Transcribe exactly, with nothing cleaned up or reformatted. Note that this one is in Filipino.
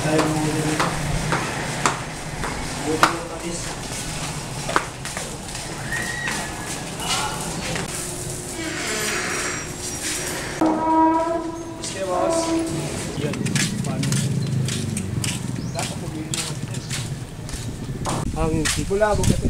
tayo ng mga dito. Buti ng patis. Sige, boss. Yan. Paano? Dapat pumili ng patis. Ang bulabog ito.